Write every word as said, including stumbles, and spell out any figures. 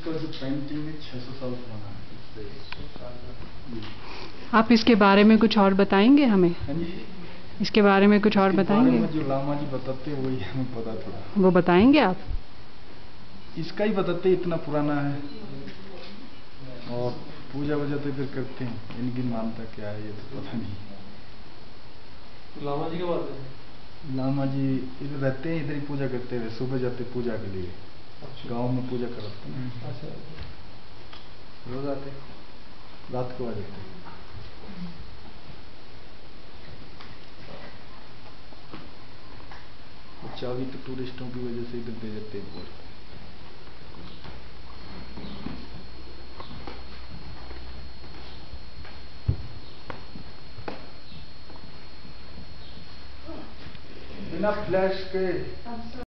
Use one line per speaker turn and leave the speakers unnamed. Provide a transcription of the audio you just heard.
इसका जो पेंटिंग है छह सौ साल पुराना है।
आप इसके बारे में कुछ और बताएंगे हमें?
हाँ जी,
इसके बारे में कुछ और बताएंगे?
में जो लामा जी बताते हैं वही हमें पता थोड़ा।
वो बताएंगे आप?
इसका ही बताते इतना पुराना है, और पूजा वूजा तो इधर करते हैं, इनकी मानता क्या है ये तो पता नहीं।
लामा जी क्या बात है?
लामा जी इधर रहते हैं, इधर ही पूजा करते हैं, सुबह जाते पूजा के लिए। अच्छा। गांव में पूजा कराते हैं।
अच्छा,
रोज आते रात को आ जाते हैं। चाबी तो टूरिस्टों की वजह से इधर दे देते हैं। बिना फ्लैश के